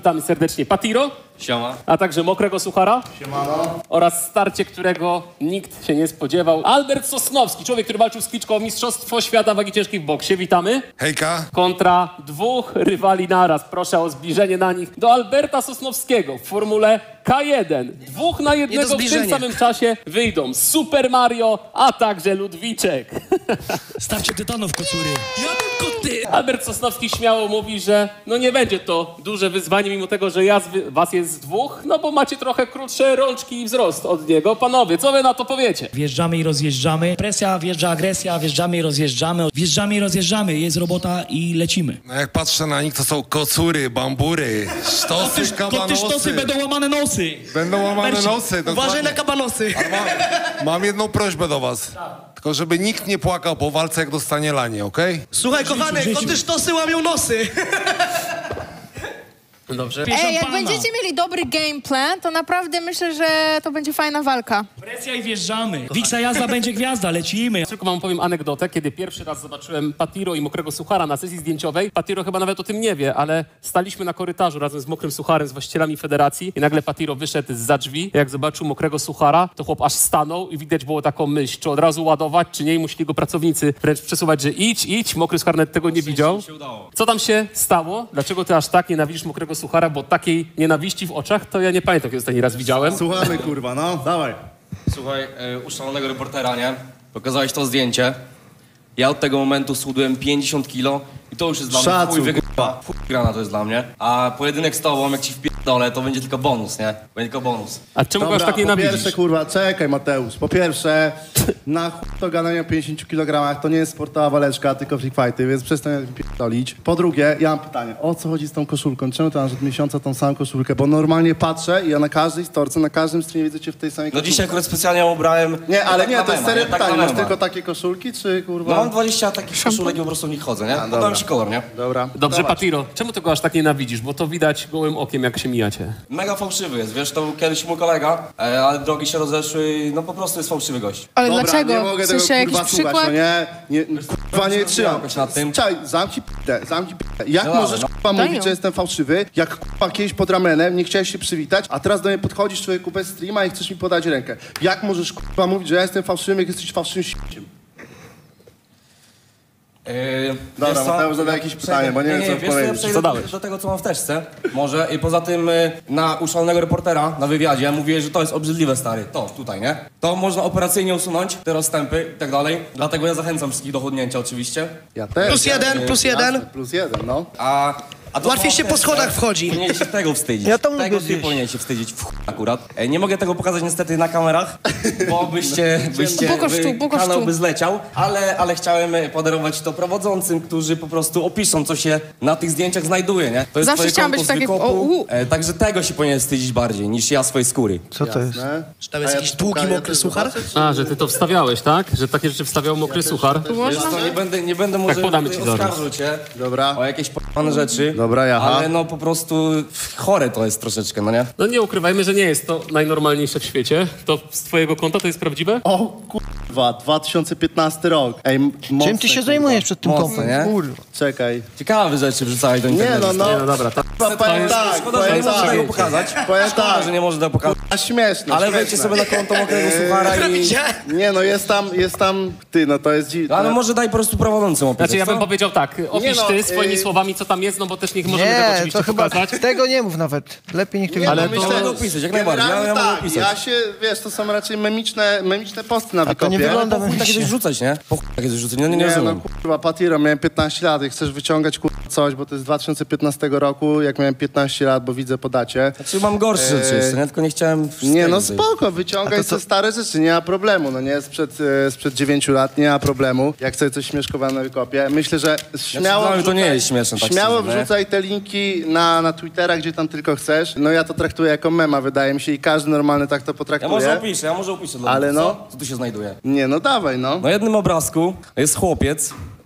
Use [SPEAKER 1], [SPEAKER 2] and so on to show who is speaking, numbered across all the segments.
[SPEAKER 1] witamy serdecznie Patiro.
[SPEAKER 2] Siema.
[SPEAKER 1] A także Mokrego Suchara.
[SPEAKER 3] Siemano.
[SPEAKER 1] Oraz starcie, którego nikt się nie spodziewał. Albert Sosnowski, człowiek, który walczył z Kliczką o Mistrzostwo Świata Wagi Ciężkiej w boksie. Witamy.
[SPEAKER 3] Hejka.
[SPEAKER 1] Kontra dwóch rywali naraz. Proszę o zbliżenie na nich. Do Alberta Sosnowskiego w formule K1. 2 na 1 w tym samym czasie wyjdą Super Mario, a także Ludwiczek.
[SPEAKER 4] Stawcie tytanów, kocury. Ja koty!
[SPEAKER 1] Albert Sosnowski śmiało mówi, że no nie będzie to duże wyzwanie, mimo tego, że was jest dwóch, no bo macie trochę krótsze rączki i wzrost od niego. Panowie, co wy na to powiecie?
[SPEAKER 4] Wjeżdżamy i rozjeżdżamy. Presja, wjeżdża agresja, wjeżdżamy i rozjeżdżamy. Wjeżdżamy i rozjeżdżamy. Jest robota i lecimy.
[SPEAKER 3] No jak patrzę na nich, to są kocury, bambury, sztosy, kabanosy.
[SPEAKER 4] Sztosy, będą łamane nosy.
[SPEAKER 3] Będą łamane
[SPEAKER 4] Mersi.
[SPEAKER 3] nosy, dokładnie.
[SPEAKER 4] Uważaj na kabanosy.
[SPEAKER 3] Mam jedną prośbę do was. Tylko żeby nikt nie płakał po walce, jak dostanie lanie, okej?
[SPEAKER 5] Słuchaj, kochany, koty sztosy łamią nosy.
[SPEAKER 1] Dobrze.
[SPEAKER 6] Ej, jak będziecie mieli dobry game plan, to naprawdę myślę, że to będzie fajna walka.
[SPEAKER 4] Presja i wjeżdżamy. Wiksa jazda będzie gwiazda, lecimy.
[SPEAKER 1] Tylko wam powiem anegdotę, kiedy pierwszy raz zobaczyłem Patiro i Mokrego Suchara na sesji zdjęciowej. Patiro chyba nawet o tym nie wie, ale staliśmy na korytarzu razem z Mokrym Sucharem, z właścicielami federacji i nagle Patiro wyszedł zza drzwi. Jak zobaczył Mokrego Suchara, to chłop aż stanął i widać było taką myśl, czy od razu ładować, czy nie. I musieli go pracownicy wręcz przesuwać, że idź. Mokry Suchar nawet tego nie widział. Co tam się stało? Dlaczego ty aż tak nienawidzisz Mokrego Suchara? Bo takiej nienawiści w oczach to ja nie pamiętam, kiedy ostatni raz widziałem.
[SPEAKER 5] Słuchamy, kurwa, no, dawaj.
[SPEAKER 2] Słuchaj, u szalonego reportera, nie? Pokazałeś to zdjęcie. Ja od tego momentu schudłem 50 kilo i to już jest dla mnie
[SPEAKER 5] Szacun,
[SPEAKER 2] chuj wygrana to jest dla mnie. A pojedynek z tobą, jak ci wpierdolę, to będzie tylko bonus, nie? Będzie tylko bonus.
[SPEAKER 1] A czemu go aż tak
[SPEAKER 5] po
[SPEAKER 1] nienawidzisz?
[SPEAKER 5] pierwsze, kurwa, czekaj, Mateusz. Po pierwsze, na chuj to gadanie o 50 kg to nie jest sportowa waleczka, tylko free fighty, więc przestań pierdolić. Po drugie, ja mam pytanie, o co chodzi z tą koszulką? Czemu ty masz od miesiąca tą samą koszulkę? Bo normalnie patrzę i ja na każdej storce, na każdym streamie widzę cię w tej samej
[SPEAKER 2] No
[SPEAKER 5] koszulce.
[SPEAKER 2] dzisiaj akurat specjalnie ubrałem...
[SPEAKER 5] Nie, ale
[SPEAKER 2] tak
[SPEAKER 5] nie,
[SPEAKER 2] na
[SPEAKER 5] to jest
[SPEAKER 2] mema,
[SPEAKER 5] serio
[SPEAKER 2] nie? Tak
[SPEAKER 5] pytanie.
[SPEAKER 2] na
[SPEAKER 5] Masz
[SPEAKER 2] mema.
[SPEAKER 5] tylko takie koszulki, czy kurwa...
[SPEAKER 2] No mam 20 takich koszulek i po prostu w nich chodzę, nie? Podałem ci kolor, nie?
[SPEAKER 5] Dobra.
[SPEAKER 1] Dobrze,
[SPEAKER 5] Dawaj.
[SPEAKER 1] Patiro, czemu ty go aż tak nienawidzisz? Bo to widać gołym okiem, jak się mijacie.
[SPEAKER 2] Mega fałszywy jest, wiesz, to był kiedyś mój kolega, ale drogi się rozeszły, no po prostu jest fałszywy gość.
[SPEAKER 6] Ale
[SPEAKER 5] Dobra,
[SPEAKER 6] dlaczego?
[SPEAKER 5] nie mogę
[SPEAKER 6] W sensie
[SPEAKER 5] tego,
[SPEAKER 6] jakiś
[SPEAKER 5] kurwa, słuchać,
[SPEAKER 6] przykład?
[SPEAKER 5] no nie, kurwa, nie trzymam.
[SPEAKER 2] jakoś nad tym.
[SPEAKER 5] Czaj, zamknij p***ę. Jak
[SPEAKER 2] No
[SPEAKER 5] możesz,
[SPEAKER 2] dobra,
[SPEAKER 5] kurwa,
[SPEAKER 6] Daj
[SPEAKER 5] mówić,
[SPEAKER 6] ją.
[SPEAKER 5] że jestem fałszywy, jak, kurwa, kiedyś pod ramenem nie chciałeś się przywitać, a teraz do mnie podchodzisz, człowieku, bez streama i chcesz mi podać rękę. Jak możesz, kurwa, mówić, że ja jestem fałszywym, jak jesteś fałszywym s***ciem? Dobra,
[SPEAKER 2] wiesz co?
[SPEAKER 5] Mateusz zada jakieś pytanie, bo nie wiem, co
[SPEAKER 2] wiesz co, ja
[SPEAKER 5] powiedzieć.
[SPEAKER 2] przejdę
[SPEAKER 1] Co dałeś?
[SPEAKER 2] do tego, co mam w teczce. Może i poza tym na uszalonego reportera na wywiadzie mówię, że to jest obrzydliwe, stary. To, tutaj, nie? To można operacyjnie usunąć, te rozstępy i tak dalej. Dlatego ja zachęcam wszystkich do chudnięcia oczywiście.
[SPEAKER 5] Ja też.
[SPEAKER 6] Plus jeden.
[SPEAKER 5] Jasne, plus jeden, no.
[SPEAKER 2] A to,
[SPEAKER 6] Łatwiej
[SPEAKER 2] co
[SPEAKER 6] się
[SPEAKER 2] mam w
[SPEAKER 6] po
[SPEAKER 2] teczce,
[SPEAKER 6] schodach wchodzi.
[SPEAKER 2] Powinien się tego wstydzić.
[SPEAKER 6] Ja to lubię
[SPEAKER 2] Tego
[SPEAKER 6] zjeść.
[SPEAKER 2] powinien się wstydzić w chuj akurat. Nie mogę tego pokazać niestety na kamerach, bo byście kanał by zleciał, ale chciałem podarować to prowadzącym, którzy po prostu opiszą, co się na tych zdjęciach znajduje, nie? To jest
[SPEAKER 6] Zawsze
[SPEAKER 2] twoje
[SPEAKER 6] chciałam
[SPEAKER 2] konto
[SPEAKER 6] być
[SPEAKER 2] z
[SPEAKER 6] takie...
[SPEAKER 2] wykopu, także tego się powinien wstydzić bardziej niż ja swojej skóry.
[SPEAKER 6] Co to jest?
[SPEAKER 5] Czy
[SPEAKER 6] tam jest jakiś długi, mokry suchar?
[SPEAKER 1] A, że ty to wstawiałeś, tak? Że takie rzeczy wstawiał Mokry Suchar?
[SPEAKER 2] Wiesz co, nie będę może
[SPEAKER 1] podamy ci zaraz.
[SPEAKER 2] oskarżył cię
[SPEAKER 5] Dobra.
[SPEAKER 2] o jakieś p***ane rzeczy,
[SPEAKER 5] Dobra, jaha.
[SPEAKER 2] ale no po prostu chore to jest troszeczkę, no nie?
[SPEAKER 1] No nie ukrywajmy, że nie jest to najnormalniejsze w świecie. To z twojego konta to jest prawdziwe?
[SPEAKER 5] O kurwa, 2015 rok. Ej, mocne,
[SPEAKER 6] Czym ty się
[SPEAKER 5] kurwa.
[SPEAKER 6] zajmujesz przed tym
[SPEAKER 2] Mocno,
[SPEAKER 6] kompem?
[SPEAKER 2] nie?
[SPEAKER 6] Kurwa.
[SPEAKER 5] Czekaj.
[SPEAKER 2] Ciekawe rzeczy wrzucałeś do
[SPEAKER 5] Nie
[SPEAKER 2] internetu.
[SPEAKER 5] no,
[SPEAKER 1] Nie, no dobra.
[SPEAKER 5] Powiem tak,
[SPEAKER 2] Szkoda, że nie
[SPEAKER 5] powiem
[SPEAKER 2] można tego
[SPEAKER 5] tak.
[SPEAKER 2] pokazać.
[SPEAKER 5] Powiem
[SPEAKER 2] Szkoda,
[SPEAKER 5] tak.
[SPEAKER 2] że nie można tego pokazać.
[SPEAKER 5] A śmieszne,
[SPEAKER 2] Ale
[SPEAKER 5] śmieszne.
[SPEAKER 2] wejdźcie sobie na konto Mokrego Suchara i...
[SPEAKER 5] Nie no, jest tam, ty, no to jest dziwne.
[SPEAKER 2] Ale może daj po prostu prowadzącym opisać,
[SPEAKER 1] Znaczy ja bym
[SPEAKER 2] co?
[SPEAKER 1] powiedział tak, opisz
[SPEAKER 5] no,
[SPEAKER 1] ty swoimi słowami, co tam jest, no bo też nie możemy tego
[SPEAKER 6] Nie,
[SPEAKER 1] oczywiście
[SPEAKER 6] to chyba
[SPEAKER 1] pokazać.
[SPEAKER 6] tego nie mów nawet. Lepiej niech tego
[SPEAKER 5] Nie,
[SPEAKER 6] nie
[SPEAKER 5] no,
[SPEAKER 6] mów.
[SPEAKER 2] to mogę opisać, jak najbardziej. Ja
[SPEAKER 5] generalnie
[SPEAKER 2] mogę
[SPEAKER 5] tak,
[SPEAKER 2] opisać.
[SPEAKER 5] ja się, wiesz, to są raczej memiczne posty na
[SPEAKER 6] to
[SPEAKER 5] wykopie.
[SPEAKER 6] nie wygląda
[SPEAKER 2] Po chuj takie coś rzucać, nie? Po chuj takie coś rzucać, nie
[SPEAKER 5] Nie no,
[SPEAKER 2] rozumiem.
[SPEAKER 5] kurwa, Patiro, miałem 15 lat i chcesz wyciągać, kurwa, coś, bo to jest z 2015 roku, jak miałem 15 lat, bo widzę po dacie.
[SPEAKER 2] Znaczy mam gorsze rzeczy jeszcze, nie? Tylko nie chciałem...
[SPEAKER 5] Nie no,
[SPEAKER 2] wstydzić.
[SPEAKER 5] spoko, wyciągaj te stare rzeczy, nie ma problemu, no nie, sprzed 9 lat, nie ma problemu, jak sobie coś śmieszkowałem na wykopie. Myślę, że śmiało
[SPEAKER 2] dla mnie to nie jest śmieszne, tak
[SPEAKER 5] śmiało
[SPEAKER 2] szczerze, nie?
[SPEAKER 5] wrzucaj te linki na Twittera, gdzie tam tylko chcesz. No ja to traktuję jako mema, wydaje mi się, i każdy normalny tak to
[SPEAKER 2] Ja
[SPEAKER 5] potraktuje.
[SPEAKER 2] może opiszę dla
[SPEAKER 5] Ale
[SPEAKER 2] was,
[SPEAKER 5] no.
[SPEAKER 2] co tu się znajduje.
[SPEAKER 5] Nie, no dawaj, no.
[SPEAKER 2] Na jednym obrazku jest chłopiec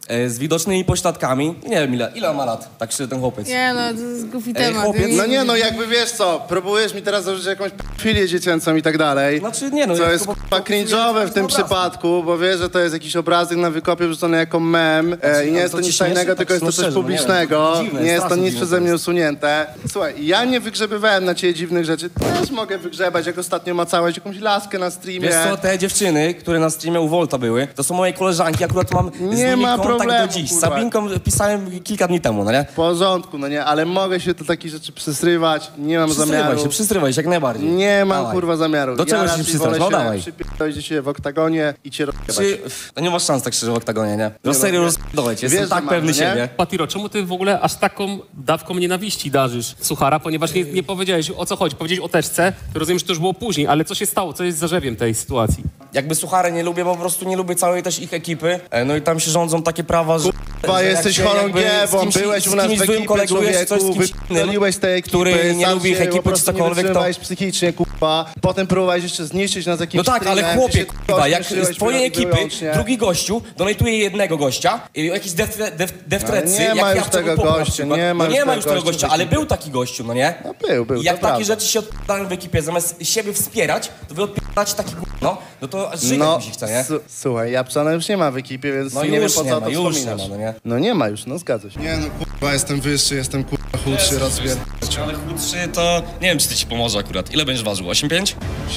[SPEAKER 2] z widocznymi pośladkami. Nie wiem ile on ma lat, tak szczerze ten chłopiec.
[SPEAKER 6] Nie no, to jest głupi temat.
[SPEAKER 2] chłopiec,
[SPEAKER 5] No nie, no jakby wiesz co, próbujesz mi teraz założyć jakąś filię dziecięcą i tak dalej.
[SPEAKER 2] Znaczy nie no.
[SPEAKER 5] Co
[SPEAKER 2] ja
[SPEAKER 5] jest
[SPEAKER 2] tylko
[SPEAKER 5] k***a cringe'owe w tym przypadku, bo wiesz, że to jest jakiś obrazek na wykopie wrzucony jako mem i nie jest to nic tajnego, tylko jest to coś publicznego. Nie jest to nic przeze mnie usunięte. Słuchaj, ja nie wygrzebywałem na ciebie dziwnych rzeczy, też mogę wygrzebać, jak ostatnio macałeś jakąś laskę na streamie.
[SPEAKER 2] Wiesz co, te dziewczyny, które na streamie u Volta były, to są moje koleżanki, akurat mam z nimi
[SPEAKER 5] ma
[SPEAKER 2] kontakt
[SPEAKER 5] problemu,
[SPEAKER 2] do dziś. Z
[SPEAKER 5] kurwa.
[SPEAKER 2] Sabinką pisałem kilka dni temu, no nie?
[SPEAKER 5] W porządku, no nie, ale mogę się do takich rzeczy przysrywać, nie mam zamiaru.
[SPEAKER 2] Przysrywaj się jak najbardziej.
[SPEAKER 5] Nie mam
[SPEAKER 2] Dawaj.
[SPEAKER 5] kurwa zamiaru.
[SPEAKER 2] Do czego się
[SPEAKER 5] raczej
[SPEAKER 2] przystać?
[SPEAKER 5] wolę
[SPEAKER 2] No
[SPEAKER 5] się
[SPEAKER 2] dawaj.
[SPEAKER 5] przypierdolić się w oktagonie i cię rozjebać.
[SPEAKER 2] To nie masz szans tak szczerze w oktagonie, nie? No serio rozpidoleć, jestem
[SPEAKER 5] Wiesz,
[SPEAKER 2] tak
[SPEAKER 5] że mam,
[SPEAKER 2] pewny
[SPEAKER 5] no nie?
[SPEAKER 2] siebie.
[SPEAKER 1] Patiro, czemu ty w ogóle aż taką dawką nienawiści darzysz Suchara? Ponieważ nie powiedziałeś, o co chodzi. Powiedziałeś o teczce, to rozumiem, że to już było później, ale co się stało? Co jest zarzewiem tej sytuacji?
[SPEAKER 2] Jakby Suchary nie lubię, bo po prostu nie lubię całej też ich ekipy. No i tam się rządzą takie prawa, że...
[SPEAKER 5] Chyba jesteś chorągiewą, byłeś u nas w ekipie, człowieku, wypierdoliłeś tej ekipy,
[SPEAKER 2] który nie
[SPEAKER 5] sam
[SPEAKER 2] lubi ich
[SPEAKER 5] się
[SPEAKER 2] ekipy
[SPEAKER 5] po prostu
[SPEAKER 2] czy cokolwiek,
[SPEAKER 5] nie
[SPEAKER 2] to...
[SPEAKER 5] wytrzymałeś psychicznie, kurwa. Potem próbowałeś jeszcze zniszczyć nas jakimś
[SPEAKER 2] No tak, ale
[SPEAKER 5] streamem,
[SPEAKER 2] chłopie,
[SPEAKER 5] ty się
[SPEAKER 2] kurwa, jak
[SPEAKER 5] śmieszyłeś
[SPEAKER 2] z twojej ekipy
[SPEAKER 5] wyłącznie.
[SPEAKER 2] drugi gościu donatuje jednego gościa, jakiś devtrecy,
[SPEAKER 5] nie
[SPEAKER 2] jak
[SPEAKER 5] ma
[SPEAKER 2] ja
[SPEAKER 5] już
[SPEAKER 2] w
[SPEAKER 5] tego
[SPEAKER 2] Popu na
[SPEAKER 5] gościa,
[SPEAKER 2] przykład.
[SPEAKER 5] nie ma
[SPEAKER 2] No
[SPEAKER 5] już
[SPEAKER 2] nie ma
[SPEAKER 5] tego
[SPEAKER 2] już tego
[SPEAKER 5] gościa
[SPEAKER 2] gościa,
[SPEAKER 5] w
[SPEAKER 2] ale
[SPEAKER 5] ekipie.
[SPEAKER 2] był taki gościu, no nie?
[SPEAKER 5] No był,
[SPEAKER 2] I jak
[SPEAKER 5] to
[SPEAKER 2] takie
[SPEAKER 5] prawda.
[SPEAKER 2] rzeczy się odpadają w ekipie, zamiast siebie wspierać, to wy odpieracie taki gówno, no to żyje mi się chce, nie?
[SPEAKER 5] Słuchaj, Japczana już nie ma w ekipie, więc
[SPEAKER 2] No
[SPEAKER 5] nie wiem
[SPEAKER 2] już
[SPEAKER 5] po
[SPEAKER 2] nie
[SPEAKER 5] co
[SPEAKER 2] ma,
[SPEAKER 5] to
[SPEAKER 2] już nie
[SPEAKER 5] wspominasz.
[SPEAKER 2] ma, no nie?
[SPEAKER 5] No nie ma już, no zgadza się.
[SPEAKER 7] Nie no kurwa, jestem wyższy, jestem kurwa chudszy,
[SPEAKER 2] Ale chudszy to... Nie wiem, czy ty ci pomoże akurat. Ile będziesz ważył? 8,5?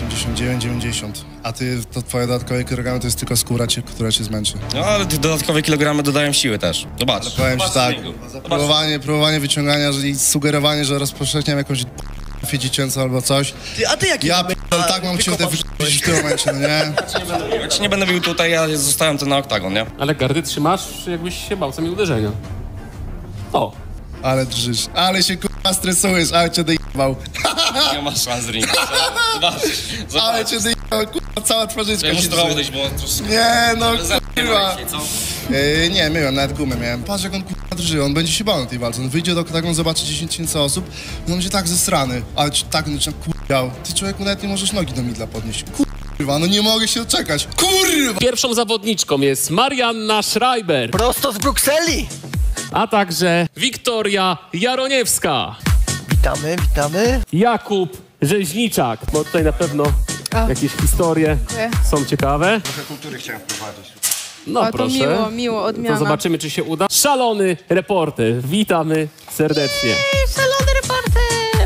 [SPEAKER 7] 89-90. A ty, to twoje dodatkowe kilogramy to jest tylko skóra, która cię zmęczy.
[SPEAKER 2] No, ale te dodatkowe kilogramy dodają siły też. Zobacz.
[SPEAKER 7] Powiem ci tak, próbowanie wyciągania i sugerowanie, że rozpowszechniam jakąś f***ę dziecięcą albo coś.
[SPEAKER 8] A ty jaki?
[SPEAKER 7] Ja p***, tak mam cię w tym momencie, no nie?
[SPEAKER 2] Jak ci nie będę bił tutaj, ja zostałem tu na oktagon, nie?
[SPEAKER 1] Ale gardy trzymasz, jakbyś się bał sami uderzenia. O,
[SPEAKER 7] Ale drżysz, ale się kurwa stresujesz, ale cię dojebał.
[SPEAKER 2] Nie masz szans ring. Zobacz.
[SPEAKER 7] Ale cię dojebał, kurwa, cała twarzyczka
[SPEAKER 2] Ja
[SPEAKER 7] się
[SPEAKER 2] muszę trochę
[SPEAKER 7] drży.
[SPEAKER 2] odejść, bo troszkę...
[SPEAKER 7] Nie no,
[SPEAKER 2] Nie
[SPEAKER 7] kurwa.
[SPEAKER 2] co?
[SPEAKER 7] Nie, myłem, nawet gumę miałem. Patrz jak on kurwa drży, on będzie się bał na tej walce. On wyjdzie do oktagonu, zobaczy 10 000 osób i on będzie tak zesrany. Ale ci tak on kurwa. Ty człowieku nawet nie możesz nogi do midla podnieść. Kurwa, no nie mogę się doczekać. Kurwa!
[SPEAKER 1] pierwszą zawodniczką jest Marianna Schreiber,
[SPEAKER 8] Prosto z Brukseli.
[SPEAKER 1] a także Wiktoria Jaroniewska,
[SPEAKER 8] Witamy, witamy.
[SPEAKER 1] Jakub Rzeźniczak. Bo tutaj na pewno
[SPEAKER 6] O.
[SPEAKER 1] jakieś historie
[SPEAKER 6] Dziękuję.
[SPEAKER 1] są ciekawe.
[SPEAKER 7] Trochę kultury chciałem wprowadzić.
[SPEAKER 1] No
[SPEAKER 6] O, to
[SPEAKER 1] proszę.
[SPEAKER 6] miło, odmiana.
[SPEAKER 1] To zobaczymy, czy się uda. Szalony reporter. Witamy serdecznie.
[SPEAKER 6] Szalony reporter!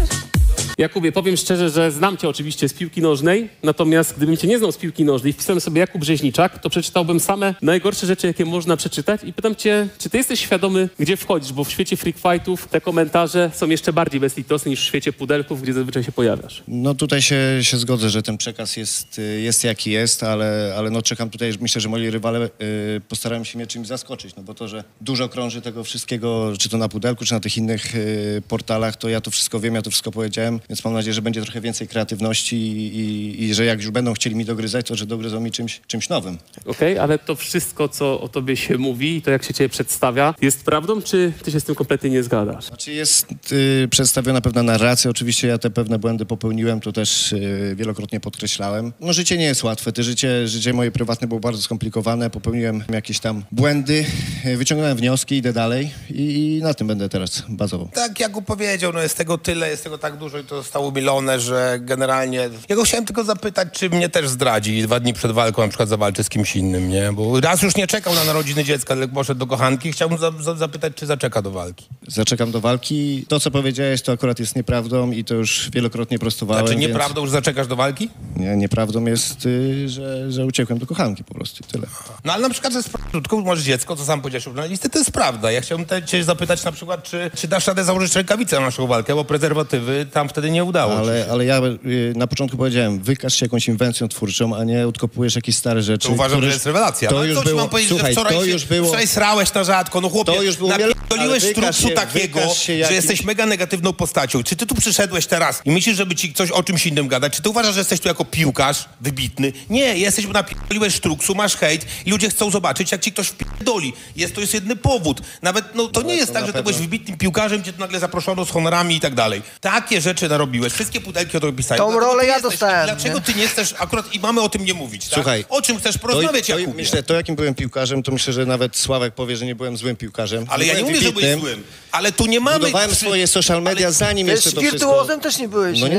[SPEAKER 1] Jakubie, powiem szczerze, że znam cię oczywiście z piłki nożnej, natomiast gdybym cię nie znał z piłki nożnej i wpisałem sobie Jakub Rzeźniczak, to przeczytałbym same najgorsze rzeczy, jakie można przeczytać i pytam cię, czy ty jesteś świadomy, gdzie wchodzisz, bo w świecie freak fightów te komentarze są jeszcze bardziej bezlitosne niż w świecie pudelków, gdzie zazwyczaj się pojawiasz.
[SPEAKER 9] No tutaj się zgodzę, że ten przekaz jest jaki jest, ale no czekam tutaj, myślę, że moi rywale postarają się mnie czymś zaskoczyć, no bo to, że dużo krąży tego wszystkiego, czy to na pudelku, czy na tych innych portalach, to ja to wszystko wiem, ja to wszystko powiedziałem, więc mam nadzieję, że będzie trochę więcej kreatywności i że jak już będą chcieli mi dogryzać, to że dogryzą mi czymś nowym.
[SPEAKER 1] Okej, ale to wszystko, co o tobie się mówi i to, jak się ciebie przedstawia, jest prawdą, czy ty się z tym kompletnie nie zgadzasz?
[SPEAKER 9] Znaczy jest przedstawiona pewna narracja, oczywiście ja te pewne błędy popełniłem, to też wielokrotnie podkreślałem. No życie nie jest łatwe, życie moje prywatne było bardzo skomplikowane, popełniłem jakieś tam błędy, wyciągnąłem wnioski, idę dalej i na tym będę teraz bazował.
[SPEAKER 10] Tak Jakub powiedział, no jest tego tyle, jest tego tak dużo i to zostało milone, że generalnie... Ja go chciałem tylko zapytać, czy mnie też zdradzi 2 dni przed walką, na przykład zawalczy z kimś innym, nie? Bo raz już nie czekał na narodziny dziecka, tylko poszedł do kochanki. Chciałbym zapytać, czy zaczeka do walki.
[SPEAKER 9] Zaczekam do walki. To, co powiedziałeś, to akurat jest nieprawdą i to już wielokrotnie prostowałem.
[SPEAKER 10] Znaczy nieprawdą, że zaczekasz do walki?
[SPEAKER 9] Nie, nieprawdą jest, że uciekłem do kochanki po prostu i tyle.
[SPEAKER 10] No ale na przykład, że z krótką masz dziecko, co sam powiedziałeś, żurnalisty, to jest prawda. Ja chciałbym cię zapytać na przykład, czy dasz radę założyć rękawice na naszą walkę, bo prezerwatywy tam wtedy nie udało.
[SPEAKER 9] Ale ja na początku powiedziałem, wykaż się jakąś inwencją twórczą, a nie odkopujesz jakieś stare rzeczy.
[SPEAKER 10] To uważam, że jest rewelacja.
[SPEAKER 9] To
[SPEAKER 10] No,
[SPEAKER 9] już
[SPEAKER 10] co ci
[SPEAKER 9] było,
[SPEAKER 10] mam powiedzieć,
[SPEAKER 9] słuchaj,
[SPEAKER 10] że
[SPEAKER 9] to już było...
[SPEAKER 10] wczoraj srałeś na rzadko, no chłopie,
[SPEAKER 9] To już było
[SPEAKER 10] Doliłeś sztruksu takiego, że jesteś mega negatywną postacią. Czy ty tu przyszedłeś teraz i myślisz, żeby ci coś o czymś innym gadać? Czy ty uważasz, że jesteś tu jako piłkarz wybitny? Nie, jesteś, bo napierdoliłeś sztruksu, masz hejt i ludzie chcą zobaczyć, jak ci ktoś wpierdoli. To jest jedyny powód. Nawet, to nie jest tak, że ty byłeś wybitnym piłkarzem, gdzie tu nagle zaproszono z honorami i tak dalej. Takie rzeczy narobiłeś. Wszystkie pudelki o to pisali.
[SPEAKER 8] Tą rolę ja dostałem.
[SPEAKER 10] Dlaczego ty nie chcesz akurat, i mamy o tym nie mówić, tak?
[SPEAKER 9] Słuchaj,
[SPEAKER 10] o czym chcesz porozmawiać, Jakubie?
[SPEAKER 9] Myślę, jakim byłem piłkarzem, to myślę, że nawet Sławek powie, że nie byłem złym piłkarzem.
[SPEAKER 10] Ale ja nie mówię, że byłeś złym. Ale tu nie mamy...
[SPEAKER 9] Budowałem swoje social media, zanim jeszcze to wszystko...
[SPEAKER 8] Wirtuozem też nie byłeś,
[SPEAKER 9] no
[SPEAKER 8] nie?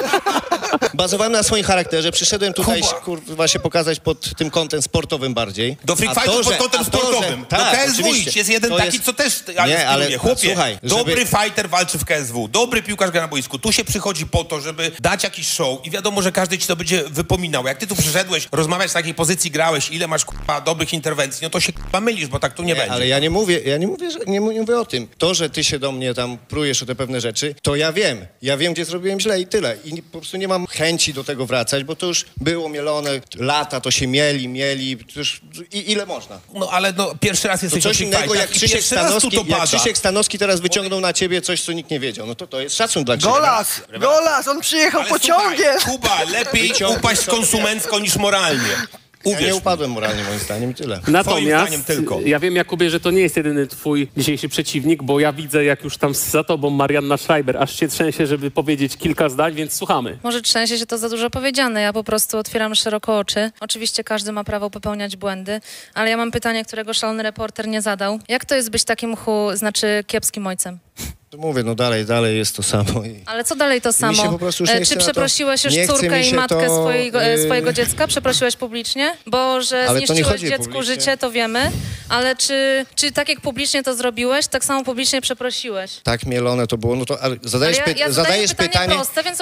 [SPEAKER 9] Bazowałem na swoim charakterze, przyszedłem tutaj kurwa się pokazać pod tym kątem sportowym bardziej.
[SPEAKER 10] Do Free Fightu pod kątem sportowym.
[SPEAKER 9] Tak,
[SPEAKER 10] do KSW idź, jest jeden taki, co też... Ale chłopie, słuchaj, dobry fighter walczy w KSW, dobry piłkarz gra na boisku. Tu się przychodzi po to, żeby dać jakiś show i wiadomo, że każdy ci to będzie wypominał. Jak ty tu przyszedłeś, rozmawiać w takiej pozycji, grałeś, ile masz kurwa dobrych interwencji, no to się kurwa mylisz, bo tak tu nie będzie.
[SPEAKER 9] Ale ja nie mówię, nie mówię o tym. To, że ty się do mnie tam prujesz o te pewne rzeczy, to ja wiem. Ja wiem, gdzie zrobiłem źle i tyle. I po prostu nie mam chęci do tego wracać, bo to już było mielone, lata to się mieli, to już ile można?
[SPEAKER 10] No ale pierwszy raz jesteś
[SPEAKER 9] to coś innego, jak Krzysiek Stanowski teraz wyciągnął na ciebie coś, co nikt nie wiedział. No to jest szacun dla ciebie.
[SPEAKER 8] Golas, on przyjechał pociągiem.
[SPEAKER 10] Słuchaj, Kuba, lepiej upaść konsumencko niż moralnie.
[SPEAKER 9] Ja nie upadłem moralnie, moim zdaniem, i tyle.
[SPEAKER 1] Natomiast ja wiem, Jakubie, że to nie jest jedyny twój dzisiejszy przeciwnik, bo ja widzę, jak już tam za tobą Marianna Schreiber aż się trzęsie, żeby powiedzieć kilka zdań, więc słuchamy.
[SPEAKER 11] Może trzęsie się to za dużo powiedziane, ja po prostu otwieram szeroko oczy. Oczywiście każdy ma prawo popełniać błędy, ale ja mam pytanie, którego szalony reporter nie zadał. Jak to jest być takim kiepskim ojcem?
[SPEAKER 9] Mówię, dalej jest to samo.
[SPEAKER 11] Ale co dalej to samo? Czy przeprosiłeś już córkę i matkę swojego dziecka? Przeprosiłeś publicznie? Bo że zniszczyłeś dziecku życie, to wiemy. Ale czy tak jak publicznie to zrobiłeś, tak samo publicznie przeprosiłeś?
[SPEAKER 9] Tak mielone to było. No to zadajesz pytanie proste, więc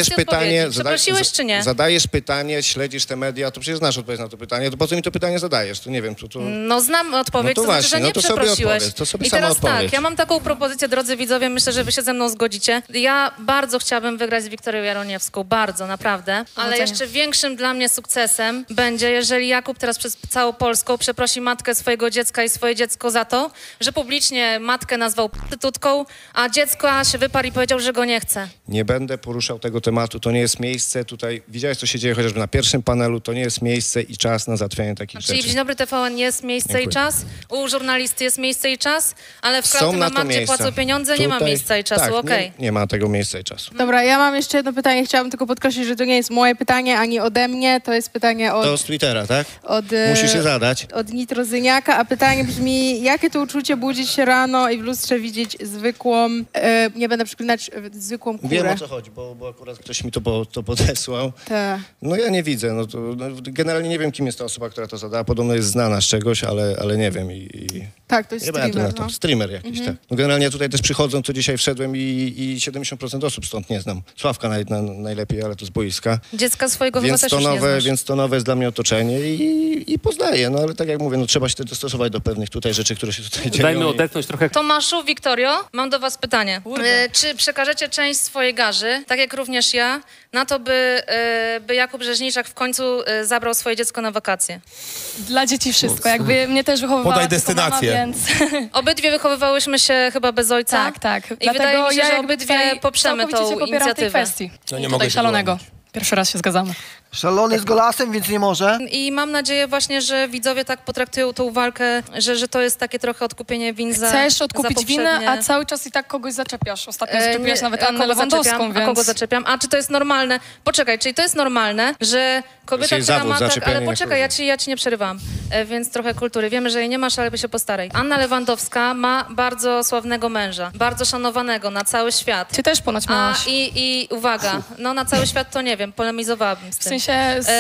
[SPEAKER 11] przeprosiłeś czy nie?
[SPEAKER 9] Zadajesz pytanie, śledzisz te media, to przecież znasz odpowiedź na to pytanie, to po co mi to pytanie zadajesz? To nie wiem.
[SPEAKER 11] No znam odpowiedź,
[SPEAKER 9] no to
[SPEAKER 11] znaczy, że nie przeprosiłeś.
[SPEAKER 9] I teraz
[SPEAKER 11] tak, ja mam taką propozycję, drodzy widzowie, myślę, że wy się ze mną zgodzicie. Ja bardzo chciałabym wygrać z Wiktorią Jaroniewską, bardzo, naprawdę. Ale jeszcze większym dla mnie sukcesem będzie, jeżeli Jakub teraz przez całą Polską przeprosi matkę swojego dziecka i swoje dziecko za to, że publicznie matkę nazwał prostytutką, a dziecko się wyparł i powiedział, że go nie chce.
[SPEAKER 9] Nie będę poruszał tego tematu, to nie jest miejsce tutaj. Widziałeś, co się dzieje chociażby na pierwszym panelu, to nie jest miejsce i czas na załatwianie takich rzeczy.
[SPEAKER 11] Czyli w Dzień Dobry TVN jest miejsce i czas, u żurnalisty jest miejsce i czas, ale w Krauty na Magdzie płacą pieniądze, nie ma miejsca i czasu, okej.
[SPEAKER 9] Nie ma tego miejsca i czasu.
[SPEAKER 6] Dobra, ja mam jeszcze jedno pytanie. Chciałabym tylko podkreślić, że to nie jest moje pytanie, ani ode mnie. To jest pytanie
[SPEAKER 9] To z Twittera, tak? Musisz je zadać.
[SPEAKER 6] Od Nitrozyniaka, a pytanie brzmi, jakie to uczucie budzić się rano i w lustrze widzieć zwykłą, nie będę przeklinać, zwykłą kurę.
[SPEAKER 9] Wiem, o co chodzi, bo akurat ktoś mi to podesłał.
[SPEAKER 6] Tak.
[SPEAKER 9] No ja nie widzę. Generalnie nie wiem, kim jest ta osoba, która to zadała. Podobno jest znana z czegoś, ale nie wiem.
[SPEAKER 6] Tak, to jest streamer.
[SPEAKER 9] Streamer jakiś, tak. No generalnie tutaj też przychodzą, to dzisiaj wszedłem i 70% osób stąd nie znam. Sławka najlepiej, ale to z boiska.
[SPEAKER 11] Dziecka swojego chyba też już nie znasz.
[SPEAKER 9] Więc to nowe jest dla mnie otoczenie i poznaję. No ale tak jak mówię, trzeba się dostosować do pewnych tutaj rzeczy, które się tutaj dzieją.
[SPEAKER 1] Dajmy odetchnąć trochę.
[SPEAKER 11] Tomaszu, Wiktorio, mam do was pytanie. Czy przekażecie część swojej garzy, tak jak również ja, na to, by Jakub Rzeźniczak w końcu zabrał swoje dziecko na wakacje?
[SPEAKER 12] Dla dzieci wszystko. Jakby mnie też wychowywała
[SPEAKER 10] Podaj destynację.
[SPEAKER 12] Mama, więc...
[SPEAKER 11] Obydwie wychowywałyśmy się chyba bez ojca.
[SPEAKER 12] Tak.
[SPEAKER 11] I wydaje mi się, że obydwie poprzemy tą inicjatywę.
[SPEAKER 12] Kwestii.
[SPEAKER 10] No nie mogę
[SPEAKER 12] szalonego. Pierwszy raz się zgadzamy.
[SPEAKER 8] Szalony z Golasem, więc nie może.
[SPEAKER 11] I mam nadzieję właśnie, że widzowie tak potraktują tą walkę, że to jest takie trochę odkupienie win za
[SPEAKER 12] Chcesz odkupić
[SPEAKER 11] za
[SPEAKER 12] winę, a cały czas i tak kogoś zaczepiasz. Ostatnio zaczepiłaś nawet Annę Lewandowską, więc...
[SPEAKER 11] A kogo zaczepiam? A czy to jest normalne? Poczekaj, czyli to jest normalne, że kobieta, która ma tak... Ale poczekaj, ja ci nie przerywam, więc trochę kultury. Wiemy, że jej nie masz, ale by się postaraj. Anna Lewandowska ma bardzo sławnego męża, bardzo szanowanego na cały świat.
[SPEAKER 12] Ty też ponoć masz.
[SPEAKER 11] I uwaga, na cały świat to nie wiem, polemizowałabym z tym.
[SPEAKER 12] W sensie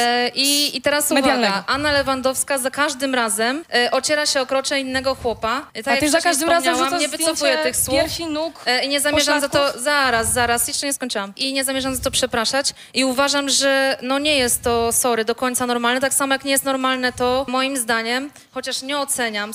[SPEAKER 11] I teraz uwaga, Anna Lewandowska za każdym razem ociera się o krocze innego chłopa. Tak
[SPEAKER 12] a ty za każdym razem
[SPEAKER 11] nie wycofuję tych słów.
[SPEAKER 12] Piersi, nóg,
[SPEAKER 11] i nie zamierzam za to... Zaraz, jeszcze nie skończyłam. I nie zamierzam za to przepraszać. I uważam, że nie jest to, do końca normalne. Tak samo jak nie jest normalne to, moim zdaniem, chociaż nie oceniam,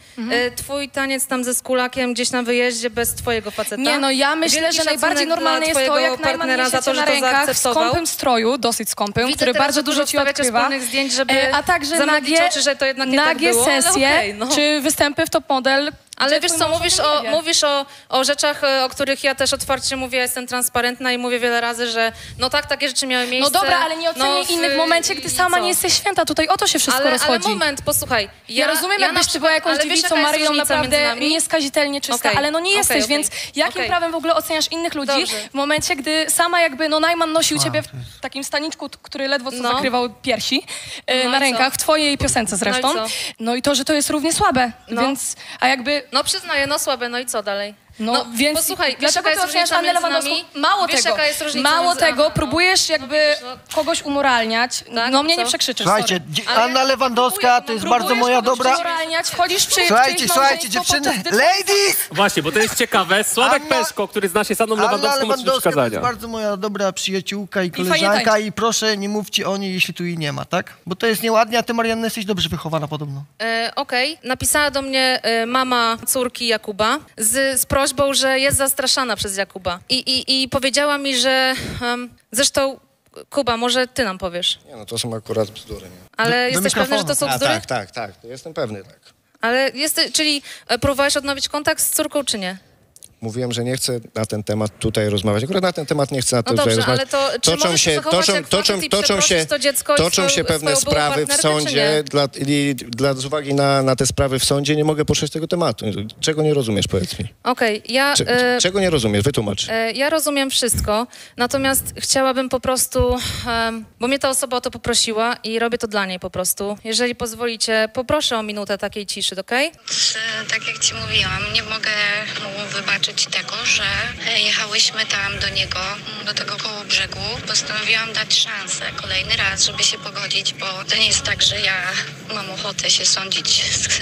[SPEAKER 11] twój taniec tam ze skulakiem gdzieś na wyjeździe bez twojego faceta.
[SPEAKER 12] Nie, ja myślę, że najbardziej normalne jest to, jak Najman niesie cię na rękach w skąpym stroju, dosyć skąpym, który bardzo dużo ci odkrywa.
[SPEAKER 11] Zdjęć, żeby
[SPEAKER 12] a także
[SPEAKER 11] oczy, że to jednak nie
[SPEAKER 12] nagie
[SPEAKER 11] tak było,
[SPEAKER 12] sesje, czy występy w Top Model,
[SPEAKER 11] Ale wiesz co, mówisz o rzeczach, o których ja też otwarcie mówię, jestem transparentna i mówię wiele razy, że no tak, takie rzeczy miały miejsce.
[SPEAKER 12] No dobra, ale nie oceniaj innych w momencie, gdy sama nie jesteś święta. Tutaj o to się wszystko rozchodzi.
[SPEAKER 11] Ale moment, posłuchaj.
[SPEAKER 12] Ja rozumiem, jakbyś ty była jakąś dziewicą Marią naprawdę nieskazitelnie czysta, ale no nie jesteś, więc jakim prawem w ogóle oceniasz innych ludzi w momencie, gdy sama jakby, no Najman nosił ciebie w takim staniczku, który ledwo co zakrywał piersi na rękach, w twojej piosence zresztą. No i to, że to jest równie słabe, więc, a jakby...
[SPEAKER 11] No przyznaję, no słabe, no i co dalej?
[SPEAKER 12] No więc
[SPEAKER 11] posłuchaj,
[SPEAKER 12] dlaczego ty oceniasz Annę Lewandowską? Mało tego, próbujesz jakby kogoś umoralniać. Tak, no mnie nie przekrzyczysz.
[SPEAKER 8] Słuchajcie, Anna Lewandowska to jest bardzo moja dobra...
[SPEAKER 12] Wchodzisz przy...
[SPEAKER 8] Słuchajcie, dziewczyny, ladies!
[SPEAKER 1] Właśnie, bo to jest ciekawe. Sławek Peszko, który zna się z Anną Lewandowską, ma przeszkadzania.
[SPEAKER 8] To jest bardzo moja dobra przyjaciółka i koleżanka i proszę, nie mówcie o niej, jeśli tu jej nie ma, tak? Bo to jest nieładnie, a ty, Marianna, jesteś dobrze wychowana podobno.
[SPEAKER 11] Okej. Napisała do mnie mama córki Jakuba z prośbą, że jest zastraszana przez Jakuba. I powiedziała mi, że... zresztą, Kuba, może ty nam powiesz.
[SPEAKER 9] Nie, no to są akurat bzdury, nie?
[SPEAKER 11] Ale jesteś pewny, że to są bzdury?
[SPEAKER 9] Tak, jestem pewny, tak.
[SPEAKER 11] Ale czyli próbowałeś odnowić kontakt z córką, czy nie?
[SPEAKER 9] Mówiłem, że nie chcę na ten temat tutaj rozmawiać. Akurat na ten temat nie chcę na
[SPEAKER 11] no dobrze,
[SPEAKER 9] rozmawiać.
[SPEAKER 11] Ale to, czy
[SPEAKER 9] toczą się pewne sprawy w sądzie. Z uwagi na te sprawy w sądzie nie mogę poruszać tego tematu. Czego nie rozumiesz, powiedz mi?
[SPEAKER 11] Okej,
[SPEAKER 9] czego nie rozumiesz? Wytłumacz.
[SPEAKER 11] Ja rozumiem wszystko, natomiast chciałabym po prostu, bo mnie ta osoba o to poprosiła i robię to dla niej po prostu. Jeżeli pozwolicie, poproszę o minutę takiej ciszy, okej?
[SPEAKER 13] Tak jak ci mówiłam, nie mogę mu wybaczyć tego, że jechałyśmy tam do niego, do tego koło brzegu. Postanowiłam dać szansę kolejny raz, żeby się pogodzić, bo to nie jest tak, że ja mam ochotę się sądzić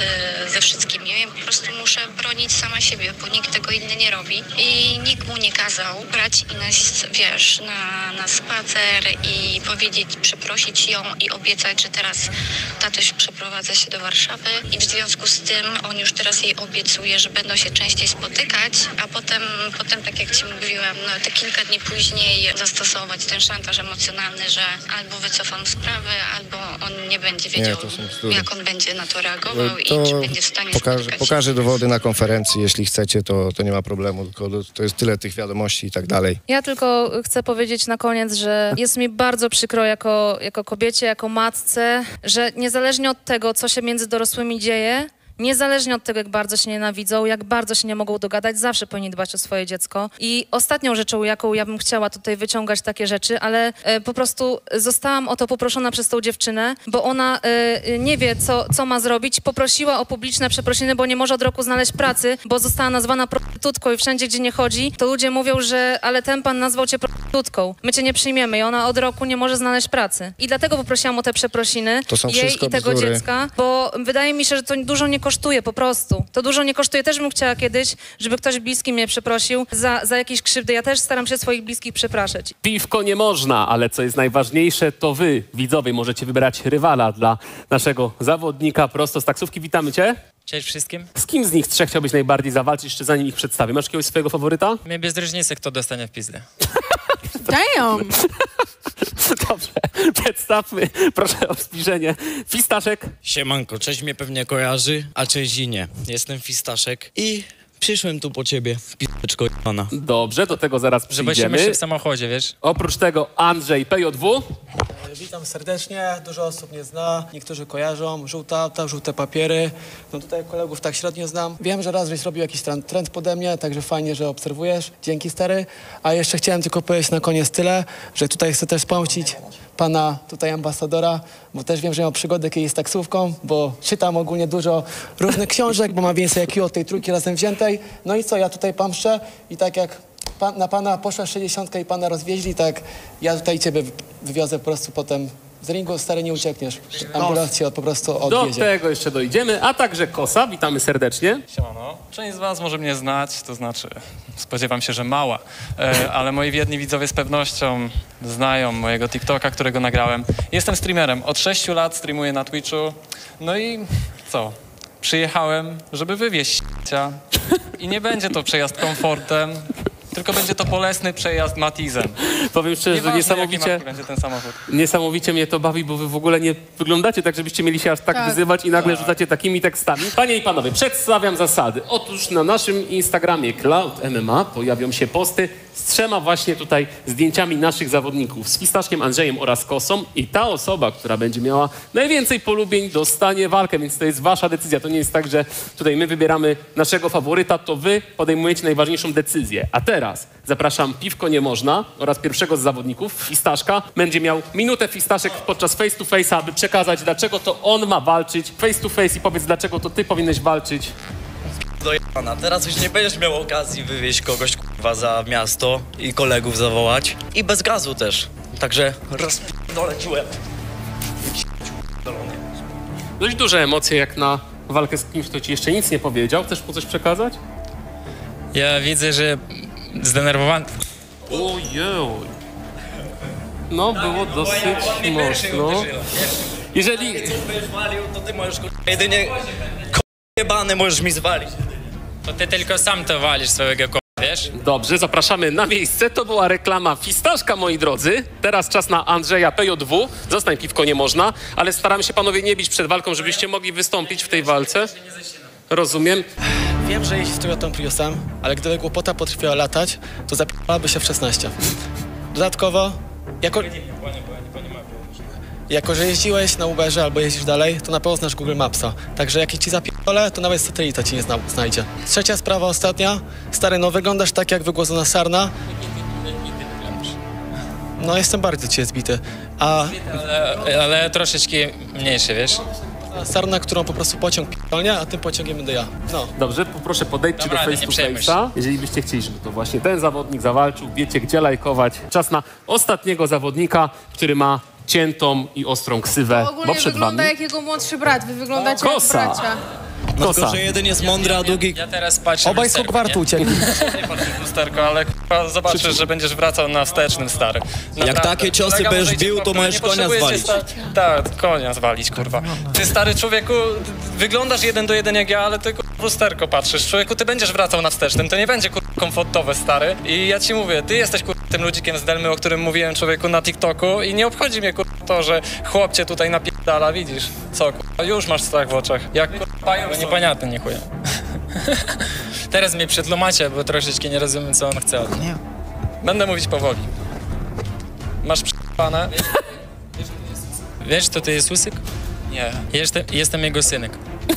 [SPEAKER 13] ze wszystkimi. Ja po prostu muszę bronić sama siebie, bo nikt tego inny nie robi. I nikt mu nie kazał brać i nas, wiesz, na spacer i powiedzieć, przeprosić ją i obiecać, że teraz tatuś przeprowadza się do Warszawy i w związku z tym on już teraz jej obiecuje, że będą się częściej spotykać, a potem tak jak ci mówiłam, no te kilka dni później zastosować ten szantaż emocjonalny, że albo wycofam sprawę, albo on nie będzie wiedział, jak on będzie na to reagował i czy będzie w stanie
[SPEAKER 9] pokażę dowody na konferencji, jeśli chcecie, to nie ma problemu, tylko to jest tyle tych wiadomości i tak dalej.
[SPEAKER 11] Ja tylko chcę powiedzieć na koniec, że jest mi bardzo przykro jako kobiecie, jako matce, że niezależnie od tego, co się między dorosłymi dzieje, niezależnie od tego, jak bardzo się nienawidzą, jak bardzo się nie mogą dogadać, zawsze powinni dbać o swoje dziecko. I ostatnią rzeczą, jaką ja bym chciała tutaj wyciągać takie rzeczy, ale po prostu zostałam o to poproszona przez tą dziewczynę, bo ona nie wie, co ma zrobić. Poprosiła o publiczne przeprosiny, bo nie może od roku znaleźć pracy, bo została nazwana prostytutką i wszędzie, gdzie nie chodzi, to ludzie mówią, że ale ten pan nazwał cię prostytutką. My cię nie przyjmiemy i ona od roku nie może znaleźć pracy. I dlatego poprosiłam o te przeprosiny jej i tego dziecka, bo wydaje mi się, że to dużo nie kosztuje po prostu. To dużo nie kosztuje. Też bym chciała kiedyś, żeby ktoś bliski mnie przeprosił za jakieś krzywdy. Ja też staram się swoich bliskich przepraszać.
[SPEAKER 1] Piwko nie można, ale co jest najważniejsze, to wy, widzowie, możecie wybrać rywala dla naszego zawodnika prosto z taksówki. Witamy cię.
[SPEAKER 14] Cześć wszystkim.
[SPEAKER 1] Z kim z nich trzech chciałbyś najbardziej zawalczyć, jeszcze zanim ich przedstawię? Masz jakiegoś swojego faworyta?
[SPEAKER 14] Mnie bez różnicy, kto dostanie w pizdę.
[SPEAKER 6] Damn!
[SPEAKER 1] Dobrze, przedstawmy, proszę o zbliżenie. Fistaszek.
[SPEAKER 15] Siemanko, cześć mnie pewnie kojarzy, a cześć i nie. Jestem Fistaszek i przyszłem tu po ciebie, p***czko jebana.
[SPEAKER 1] Dobrze, do tego zaraz przyjdziemy.
[SPEAKER 14] Zobaczymy się w samochodzie, wiesz?
[SPEAKER 1] Oprócz tego Andrzej, PJW.
[SPEAKER 16] Witam serdecznie, dużo osób nie zna, niektórzy kojarzą, żółta auta, żółte papiery. No tutaj kolegów tak średnio znam. Wiem, że raz żeś robił jakiś trend pode mnie, także fajnie, że obserwujesz. Dzięki stary. A jeszcze chciałem tylko powiedzieć na koniec tyle, że tutaj chcę też pomścić pana tutaj ambasadora, bo też wiem, że miał przygodę kiedyś z taksówką, bo czytam ogólnie dużo różnych książek, bo mam więcej IQ od tej trójki razem wziętej. No i co, ja tutaj pamszczę i tak jak na pana poszła 60 i pana rozwieźli, tak ja tutaj ciebie wywiozę po prostu potem z ringu, stary, nie uciekniesz. Ambulans cię po prostu odwiezie.
[SPEAKER 1] Do tego jeszcze dojdziemy, a także Kosa, witamy serdecznie.
[SPEAKER 17] Siemano. Część z was może mnie znać, to znaczy spodziewam się, że mała, ale moi wierni widzowie z pewnością znają mojego TikToka, którego nagrałem. Jestem streamerem, od 6 lat streamuję na Twitchu, no i co? Przyjechałem, żeby wywieźć i nie będzie to przejazd komfortem, tylko będzie to bolesny przejazd Matizem.
[SPEAKER 1] Powiem szczerze, że
[SPEAKER 17] Nieważne,
[SPEAKER 1] niesamowicie,
[SPEAKER 17] jakiej marki będzie ten samochód.
[SPEAKER 1] niesamowicie mnie to bawi, bo wy w ogóle nie wyglądacie tak, żebyście mieli się aż tak wyzywać i nagle rzucacie takimi tekstami. Panie i panowie, przedstawiam zasady. Otóż na naszym Instagramie Cloud MMA pojawią się posty z 3 właśnie tutaj zdjęciami naszych zawodników, z Fistaszkiem, Andrzejem oraz Kosą i ta osoba, która będzie miała najwięcej polubień, dostanie walkę, więc to jest wasza decyzja. To nie jest tak, że tutaj my wybieramy naszego faworyta, to wy podejmujecie najważniejszą decyzję. A teraz zapraszam Piwko Nie Można oraz pierwszego z zawodników, Fistaszka. Będzie miał minutę Fistaszek podczas face to face'a, aby przekazać, dlaczego to on ma walczyć face to face i powiedz, dlaczego to ty powinieneś walczyć.
[SPEAKER 15] Dojana, teraz już nie będziesz miał okazji wywieźć kogoś kurwa za miasto i kolegów zawołać. I bez gazu też. Także doleciłem.
[SPEAKER 1] Dość duże emocje jak na walkę z kimś, kto ci jeszcze nic nie powiedział. Chcesz mu coś przekazać?
[SPEAKER 14] Ja widzę, że zdenerwowany.
[SPEAKER 1] Ojej. No, było dosyć mocno. Jeżeli...
[SPEAKER 15] Jak będziesz walił, to ty możesz jedynie jebany możesz mi zwalić.
[SPEAKER 14] To ty tylko sam to walisz swojego wiesz?
[SPEAKER 1] Dobrze, zapraszamy na miejsce. To była reklama Fistaszka, moi drodzy. Teraz czas na Andrzeja PJ2. Zostań, Piwko Nie Można, ale staramy się panowie nie bić przed walką, żebyście mogli wystąpić w tej walce. Rozumiem.
[SPEAKER 16] Wiem, że jeździ z Toyotą Priusem, ale gdyby głupota potrafiła latać, to zapierałaby się w 16. Dodatkowo, jako że jeździłeś na Uberze albo jeździsz dalej, to na pewno znasz Google Mapsa. Także jak ci zapierdolę, to nawet satelita ci nie znajdzie. Trzecia sprawa, ostatnia. Stary, no wyglądasz tak jak wygłodzona sarna. No jestem bardzo cię zbity.
[SPEAKER 14] Ale troszeczkę mniejszy, wiesz?
[SPEAKER 16] Sarna, którą po prostu pociąg pierdolnie, a tym pociągiem będę ja. No.
[SPEAKER 1] Dobrze, poproszę podejdźcie do face to face'a. Jeżeli byście chcieli, żeby to właśnie ten zawodnik zawalczył, wiecie gdzie lajkować. Czas na ostatniego zawodnika, który ma ciętą i ostrą ksywę, bo przed
[SPEAKER 6] wygląda
[SPEAKER 1] wami...
[SPEAKER 6] jak jego młodszy brat, wy wyglądacie jak bracia.
[SPEAKER 15] No tylko, że jeden jest mądry, a drugi...
[SPEAKER 14] Ja teraz patrzę
[SPEAKER 16] Obaj z Hogwartu uciekli.
[SPEAKER 17] Nie patrz w lusterko, ale k***a, zobaczysz, że będziesz wracał na wstecznym, stary. Naprawdę.
[SPEAKER 15] Jak takie ciosy będziesz bił, to możesz konia zwalić.
[SPEAKER 17] Tak, konia zwalić, kurwa. Ty, stary człowieku, wyglądasz 1 do 1 jak ja, ale ty w lusterko patrzysz. Człowieku, ty będziesz wracał na wstecznym, to nie będzie kurwa komfortowe, stary. I ja ci mówię, ty jesteś kurwa tym ludzikiem z Delmy, o którym mówiłem, człowieku, na TikToku i nie obchodzi mnie kurwa to, że chłop cię tutaj napierdala, widzisz? Co, kurwa, już masz strach w oczach. Jak kurwa,
[SPEAKER 14] Непонятно нихуя. Teraz mnie przetłumaczę, bo troszeczkę nie rozumiem, co on chce.
[SPEAKER 16] Nie.
[SPEAKER 17] Będę mówić powoli. Masz p***ane?
[SPEAKER 14] Wiesz, kto to jest Usyk?
[SPEAKER 17] Nie.
[SPEAKER 14] Jestem jego synek.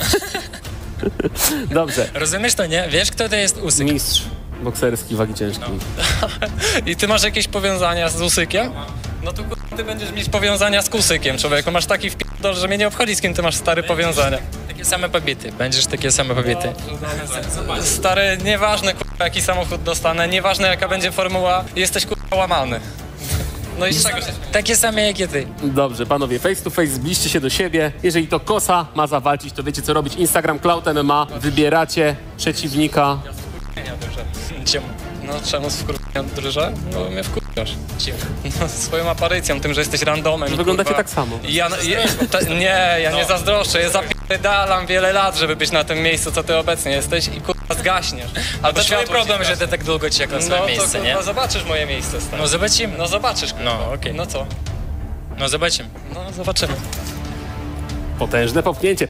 [SPEAKER 1] Dobrze.
[SPEAKER 14] Rozumiesz to, nie? Wiesz, kto to jest Usyk?
[SPEAKER 1] Mistrz bokserski wagi ciężkiej.
[SPEAKER 17] I ty masz jakieś powiązania z Usykiem? No to ty będziesz mieć powiązania z Kusykiem, człowieku. Masz taki wpierdol, że mnie nie obchodzi, z kim ty masz, stary, powiązania.
[SPEAKER 14] Takie same pobity. Będziesz takie same pobity.
[SPEAKER 17] Stary, nieważne, kurwa, jaki samochód dostanę, nieważne, jaka będzie formuła, jesteś, kurwa, łamany. No i z czego się...
[SPEAKER 14] Takie same jak i ty.
[SPEAKER 1] Dobrze, panowie, face to face, zbliżcie się do siebie. Jeżeli to Kosa ma zawalczyć, to wiecie co robić. Instagram Cloud MMA, wybieracie przeciwnika.
[SPEAKER 17] Czemu? No czemu z wkurwienia drżę? No mnie wkurwiasz. No, swoją aparycją, tym, że jesteś randomem.
[SPEAKER 1] Wyglądacie tak samo.
[SPEAKER 17] Ja nie zazdroszczę, ja zapierdalam wiele lat, żeby być na tym miejscu, co ty obecnie jesteś i kurwa zgaśniesz.
[SPEAKER 14] Ale to twój problem, że ty tak długo czekasz na swoje miejsce, nie?
[SPEAKER 17] No zobaczysz moje miejsce, stary.
[SPEAKER 14] No zobaczymy.
[SPEAKER 17] No zobaczysz, kurwa.
[SPEAKER 14] No, okej.
[SPEAKER 17] No co?
[SPEAKER 14] No zobaczymy.
[SPEAKER 17] No zobaczymy.
[SPEAKER 1] Potężne popchnięcie.